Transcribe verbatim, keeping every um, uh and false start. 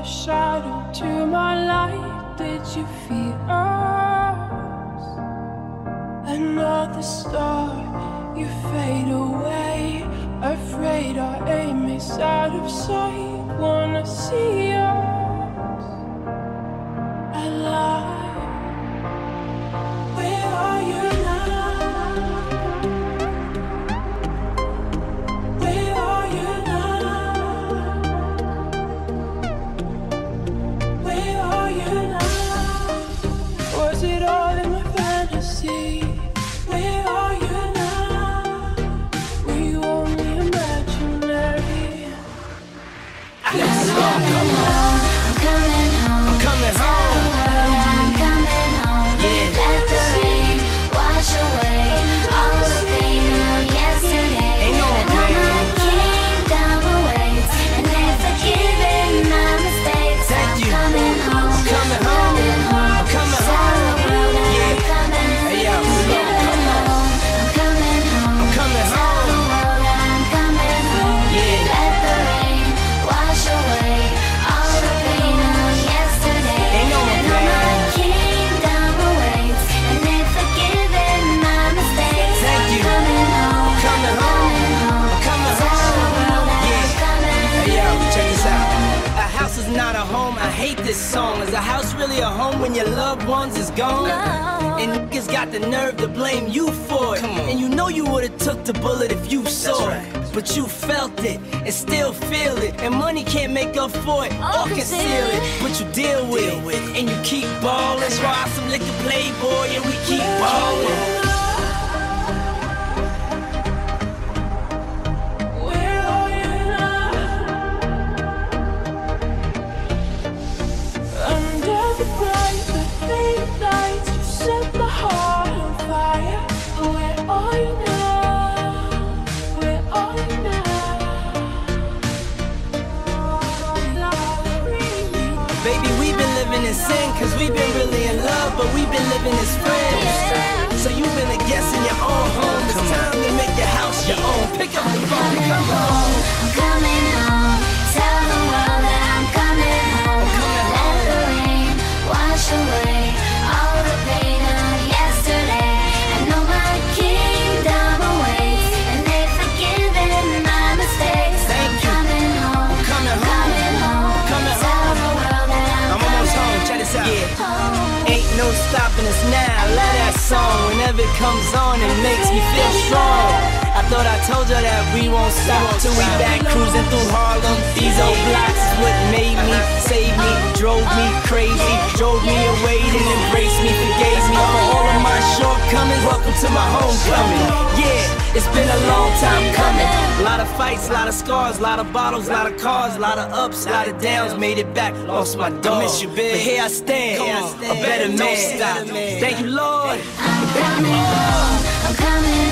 the shadow to my light. Did you feel us? Another star, you fade away. Afraid our aim is out of sight. Wanna see us alive. Where are you now? Where are you now? Where are you now? Was it all in my fantasy? Where are you now? Were you only imaginary? Let's go. I'm coming home. I'm coming home. I'm coming home. I'm coming home. Yeah. Let the rain wash away all the pain of yesterday. Ain't no pain. My kingdom awaits, and they're forgiving my mistakes. Thank you. I'm coming home. I'm coming home. I'm coming home. Yeah. Hey yo, I'm coming home. I'm coming home. I'm coming home. Yeah. Let the rain wash away all the pain of yesterday. Ain't no And all my kingdom awaits, and they've forgiven my mistakes. Thank you. I'm coming home. Coming home. I'm coming home. Yeah. Hey yo, check this out. A house is not a home. I hate this song. Is a house really a home when your loved ones is gone? No. And niggas got the nerve to blame you for it. And you know you would've took the bullet if you saw it. But you felt it and still feel it. And money can't make up for it or conceal it. But you deal with it and you keep ballin'. Try some liquor playboy and we keep ballin'. Where are you now? Under the bright, the fading lights, you set my heart on fire. Where are you now? Where are you now? Baby, we've been living in sin, cause we've been really in love, but we've been living as friends. So you've been a guest in your own home. It's time to make your house your own. Pick up the phone, come home. I'm coming home. Tell the world that I'm coming home. Let the rain wash away all the pain of yesterday. And know my kingdom awaits, and they've forgiven my mistakes. Thank you. Coming home. Coming home. Coming home. Coming Tell home. the world that I'm, I'm almost coming home, check this out. Yeah. home. Ain't no stopping us now. I love that song. Whenever it comes on, it makes me feel strong. I thought I told you that we won't stop till we back cruising through Harlem. These old blocks is what made me, saved me, drove me crazy, drove me away, then embraced me, forgave me for all of my shortcomings. Welcome to my homecoming. Yeah, it's been a long time coming. A lot of fights, a lot of scars, a lot of bottles, a lot of cars, a lot of ups, a lot of downs. Made it back, lost my dog. Miss you, big. But here I stand, a better man. Thank you, Lord. I'm coming home. I'm coming